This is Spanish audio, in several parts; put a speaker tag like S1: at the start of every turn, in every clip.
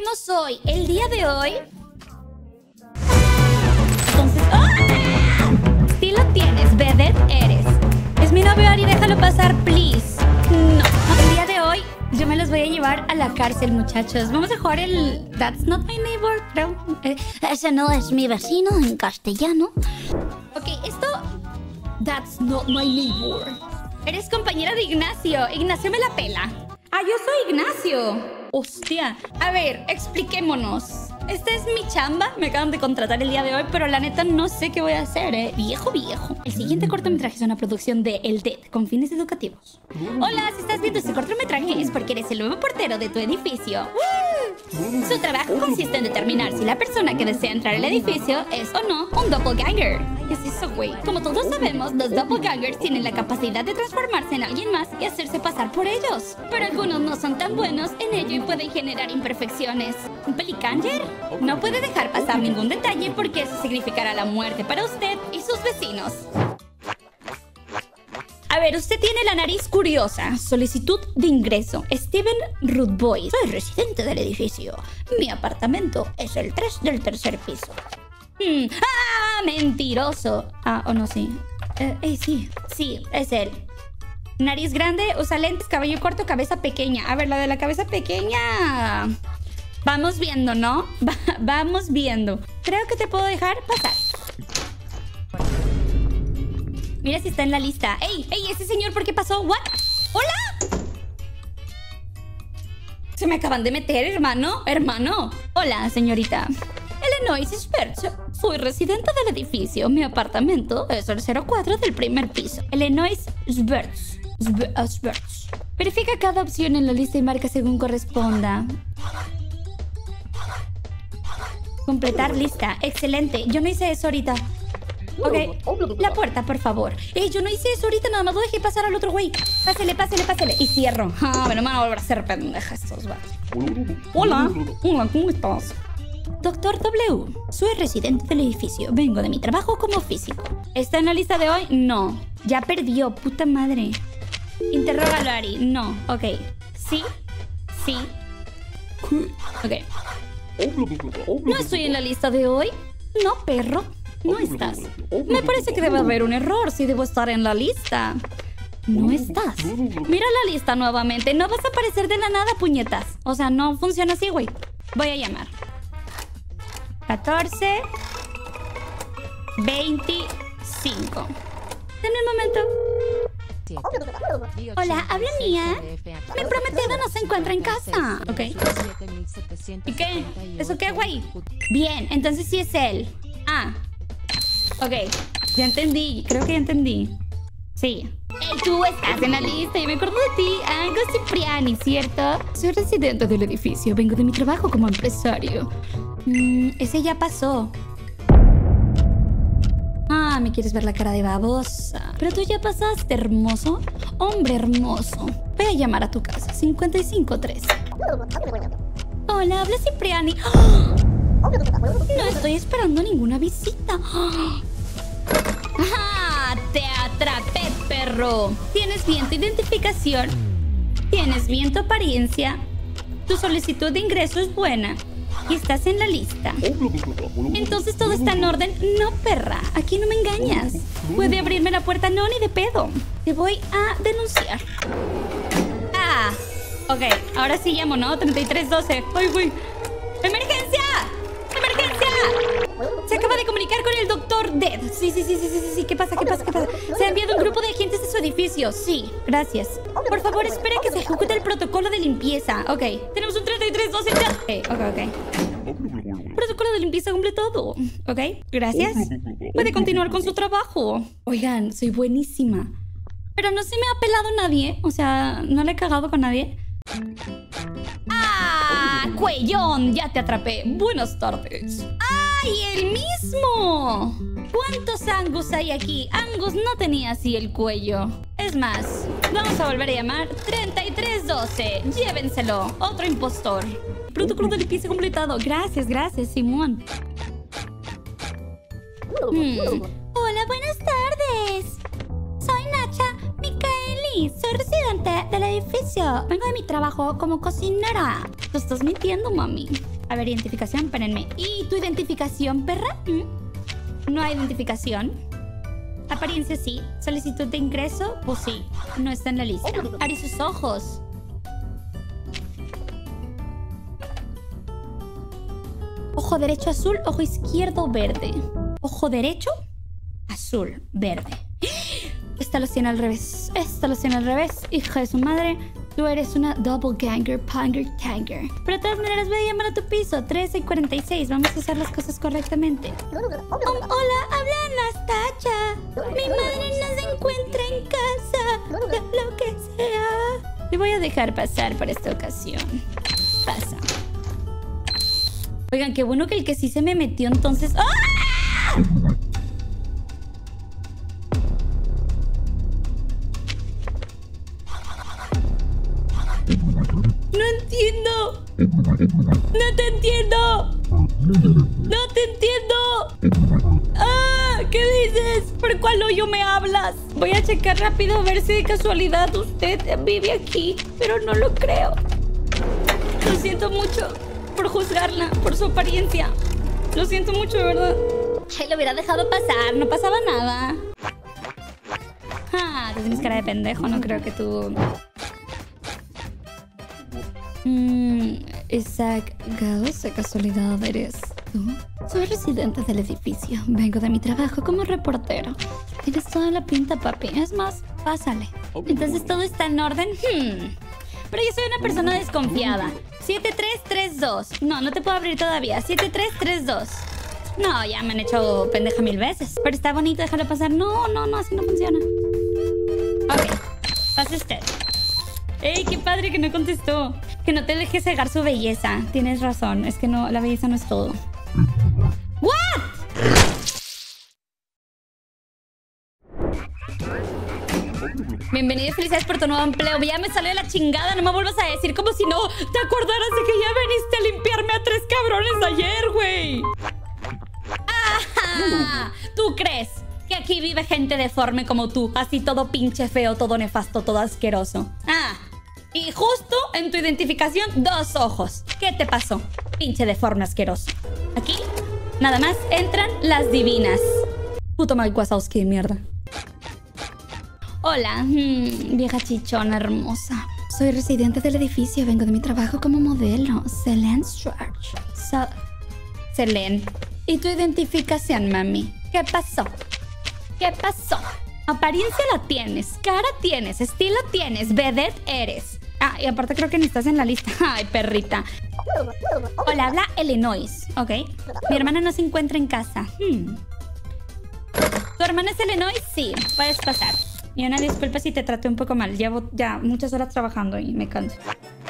S1: no soy el día de hoy. Entonces... ¡ah! Sí lo tienes, vedette eres. Es mi novio Ari, déjalo pasar, please. No, el día de hoy yo me los voy a llevar a la cárcel, muchachos. Vamos a jugar el That's Not My Neighbor, creo. Ese no es mi vecino en castellano. Ok, esto... That's Not My Neighbor. Eres compañera de Ignacio. Ignacio me la pela. Ah, yo soy Ignacio. Hostia. A ver, expliquémonos. Esta es mi chamba. Me acaban de contratar el día de hoy, pero la neta no sé qué voy a hacer, ¿eh? Viejo. El siguiente cortometraje es una producción de El Dead con fines educativos. Hola, si estás viendo este cortometraje es porque eres el nuevo portero de tu edificio. Su trabajo consiste en determinar si la persona que desea entrar al edificio es o no un doppelganger. ¿Qué es eso, güey? Como todos sabemos, los doppelgangers tienen la capacidad de transformarse en alguien más y hacerse pasar por ellos. Pero algunos no son tan buenos en ello y pueden generar imperfecciones. ¿Un pelicanger? No puede dejar pasar ningún detalle porque eso significará la muerte para usted y sus vecinos. A ver, usted tiene la nariz curiosa. Solicitud de ingreso. Steven Rudboy. Soy residente del edificio. Mi apartamento es el 3 del tercer piso. ¡Ah! Mentiroso. Ah, o no, sí. Sí. Sí, es él. Nariz grande, usa lentes, cabello corto, cabeza pequeña. A ver, la de la cabeza pequeña... Vamos viendo, ¿no? Vamos viendo. Creo que te puedo dejar pasar. Mira si está en la lista. ¡Ey! ¿Ese señor por qué pasó? ¿What? ¡Hola! Se me acaban de meter, hermano. Hola, señorita. Illinois Sperts. Soy residente del edificio. Mi apartamento es el 04 del primer piso. Illinois Sperts. Verifica cada opción en la lista y marca según corresponda. Completar lista. Excelente. Yo no hice eso ahorita. Ok. La puerta, por favor. Yo no hice eso ahorita. Nada más lo dejé pasar al otro güey. Pásele. Y cierro. Pero me van a volver a hacer pendeja estos vatos. Hola, ¿cómo estás? Doctor W. Soy residente del edificio. Vengo de mi trabajo como físico. ¿Está en la lista de hoy? No. Ya perdió. Puta madre. Interrógalo, Ari. No. Ok. Sí. Ok. ¿No estoy en la lista de hoy? No, perro. No estás. Me parece que debe haber un error si debo estar en la lista. No estás. Mira la lista nuevamente. No vas a aparecer de la nada, puñetas. O sea, no funciona así, güey. Voy a llamar. 14 25. Dame un momento. Hola, habla Mía. Mi prometido no se encuentra en casa. Ok. ¿Y qué? ¿Eso qué, güey? Bien, entonces sí es él. Ah. Ok. Ya entendí. Creo que ya entendí. Sí. Tú estás en la lista. Yo me acuerdo de ti. Angus Cipriani, ¿cierto? Soy residente del edificio. Vengo de mi trabajo como empresario. Ese ya pasó. Ah, me quieres ver la cara de babosa. Pero tú ya pasaste, hermoso. Hombre hermoso. Voy a llamar a tu casa. 5513. Hola, habla Cipriani. ¡Oh! No estoy esperando ninguna visita. ¡Oh! ¡Ah! Te atrapé, perro. Tienes bien tu identificación. Tienes bien tu apariencia. Tu solicitud de ingreso es buena. Y estás en la lista. Entonces todo está en orden. No, perra, aquí no me engañas. Puede abrirme la puerta, no, ni de pedo. Te voy a denunciar. Ah, ok, ahora sí llamo, ¿no? 3312. ¡Ay, güey! ¡Emergencia! Se acaba de comunicar con el doctor Dead. Sí. ¿Qué pasa? Se ha enviado un grupo de agentes de su edificio. Sí, gracias. Por favor, espera que se ejecute el protocolo de limpieza. Ok, tenemos un 3312 ya. Ok. Protocolo de limpieza completado. Ok, gracias. Puede continuar con su trabajo. Oigan, soy buenísima. Pero no se me ha pelado nadie. O sea, no le he cagado con nadie. ¡Ah! ¡Cuellón! Ya te atrapé. Buenas tardes. ¡Ay, el mismo! ¿Cuántos Angus hay aquí? Angus no tenía así el cuello. Es más, vamos a volver a llamar 3312. Llévenselo. Otro impostor. Protocolo de limpieza completado. Gracias, Simón. Hola, buenas tardes. Soy Nacha Micaeli. Soy residente del edificio. Vengo de mi trabajo como cocinera. Tú estás mintiendo, mami. A ver, identificación, espérenme. ¿Y tu identificación, perra? No hay identificación. Apariencia sí. Solicitud de ingreso, pues sí. No está en la lista. Ari, sus ojos. Ojo derecho azul, ojo izquierdo verde. Ojo derecho azul, verde. Esta lo tiene al revés. Esta lo tiene al revés. Hija de su madre. Tú eres una doppelganger, panger, tanger. Pero de todas maneras voy a llamar a tu piso. 13:46. Vamos a hacer las cosas correctamente. Hola, habla Anastasia. Mi madre no se encuentra en casa. Lo que sea. Te voy a dejar pasar por esta ocasión. Pasa. Oigan, qué bueno que el que sí se me metió entonces... ¡Ah! ¡No entiendo! ¡No te entiendo! ¡No te entiendo! ¡Ah! ¿Qué dices? ¿Por cuál hoyo me hablas? Voy a checar rápido a ver si de casualidad usted vive aquí, pero no lo creo. Lo siento mucho por juzgarla, por su apariencia. Lo siento mucho, de verdad. Ay, lo hubiera dejado pasar, no pasaba nada. Ah, tú tienes cara de pendejo, no creo que tú... Isaac Gauss, ¿de casualidad eres tú? Soy residente del edificio. Vengo de mi trabajo como reportero. Tienes toda la pinta, papi. Es más, pásale. Entonces, ¿todo está en orden? Pero yo soy una persona desconfiada. 7332. No, no te puedo abrir todavía. 7332. No, ya me han hecho pendeja 1000 veces. Pero está bonito, déjalo pasar. No, así no funciona. Ok, pase usted. ¡Ey, qué padre que no contestó! Que no te dejes cegar su belleza. Tienes razón, es que no, la belleza no es todo. ¿What? Bienvenido y felicidades por tu nuevo empleo. Ya me salió de la chingada, no me vuelvas a decir como si no te acordaras de que ya veniste a limpiarme a 3 cabrones ayer, güey. ¡Ajá! ¿Tú crees que aquí vive gente deforme como tú? Así todo pinche feo, todo nefasto, todo asqueroso. Y justo en tu identificación, 2 ojos. ¿Qué te pasó? Pinche deforme asqueroso. Aquí, nada más, entran las divinas. Puto Mike Wazowski de mierda. Hola, vieja chichona hermosa. Soy residente del edificio. Vengo de mi trabajo como modelo. Selene Stretch. Selene. ¿Y tu identificación, mami? ¿Qué pasó? ¿Qué pasó? Apariencia la tienes, cara tienes, estilo tienes, vedette eres. Y aparte creo que ni estás en la lista. Ay, perrita. Hola, habla Illinois, ¿ok? Mi hermana no se encuentra en casa. ¿Tu hermana es Illinois? Sí, puedes pasar. Y una disculpa si te traté un poco mal. Llevo ya muchas horas trabajando y me canso.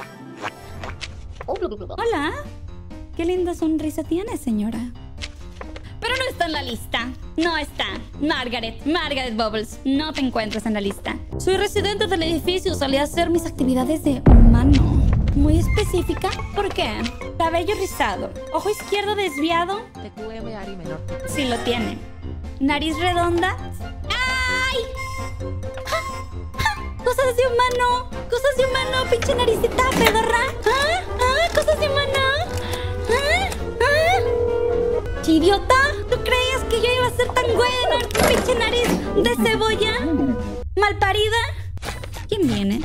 S1: Hola. Qué linda sonrisa tiene, señora. Pero no está en la lista. No está. Margaret Bubbles, no te encuentras en la lista. Soy residente del edificio. Salí a hacer mis actividades de humano. Muy específica. ¿Por qué? Cabello rizado. Ojo izquierdo desviado. Sí lo tiene. Nariz redonda. ¡Ay! Cosas de humano. Cosas de humano. Pinche naricita pedorra. Cosas de humano. ¿Idiota? ¿Tú creías que yo iba a ser tan buena? ¿Tu pinche nariz de cebolla? ¿Malparida? ¿Quién viene?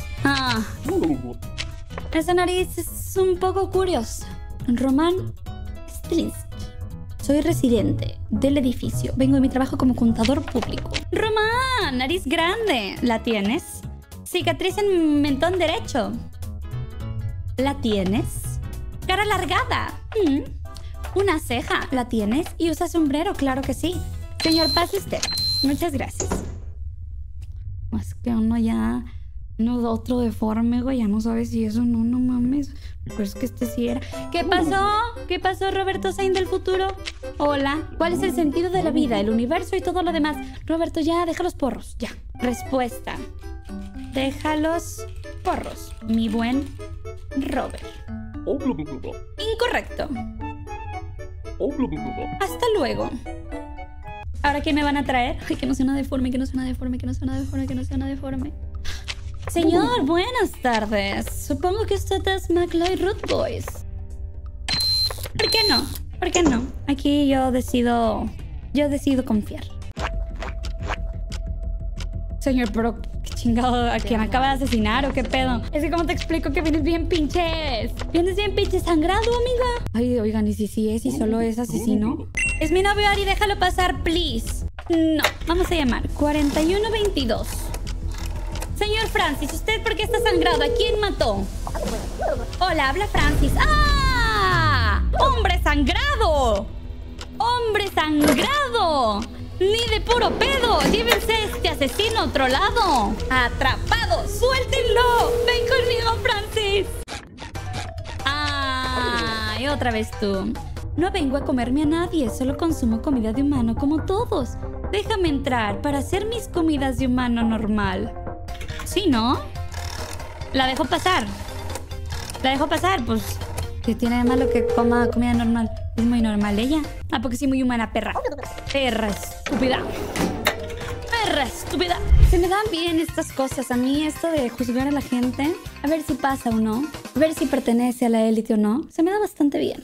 S1: Esa nariz es un poco curiosa. Román Stilinski. Soy residente del edificio. Vengo de mi trabajo como contador público. Román, nariz grande. ¿La tienes? Cicatriz en mentón derecho. ¿La tienes? Cara alargada. Una ceja, ¿la tienes? Y usa sombrero, claro que sí. Señor, pase usted. Muchas gracias. Es que uno ya... No, otro deforme, güey. Ya no sabes si eso no mames. Pues que este sí era. ¿Qué pasó? ¿Qué pasó, Roberto Sainz del futuro? Hola. ¿Cuál es el sentido de la vida, el universo y todo lo demás? Roberto, ya, deja los porros. Ya. Respuesta. Deja los porros, mi buen Robert. Incorrecto. Hasta luego. ¿Ahora qué me van a traer? Ay, que no sea una deforme, que no sea una deforme, que no sea una deforme, que no sea una deforme. Señor, buenas tardes. Supongo que usted es McLoy Root Boys. ¿Por qué no? ¿Por qué no? Aquí yo decido confiar. Señor, pero qué chingado, ¿a quién acaba de asesinar o qué pedo? Es que, ¿cómo te explico que vienes bien pinches? Vienes bien pinche sangrado, amiga. Ay, oigan, ¿y si es y solo es asesino? Es mi novio Ari, déjalo pasar, please. No, vamos a llamar 4122. Señor Francis, ¿usted por qué está sangrado? ¿A quién mató? Hola, habla Francis. ¡Ah! ¡Hombre sangrado! ¡Hombre sangrado! ¡Ni de puro pedo! ¡Llévense a este asesino a otro lado! ¡Atrapado! ¡Suéltenlo! ¡Ven conmigo, Francis! ¡Ay, otra vez tú! No vengo a comerme a nadie, solo consumo comida de humano como todos. Déjame entrar para hacer mis comidas de humano normal. ¿Sí, no? La dejo pasar. La dejo pasar, pues... ¿Qué tiene de malo que coma comida normal? Es muy normal ella. Ah, porque sí, muy humana, perra. Perra estúpida. Perra estúpida. Se me dan bien estas cosas. A mí esto de juzgar a la gente, a ver si pasa o no, a ver si pertenece a la élite o no, se me da bastante bien.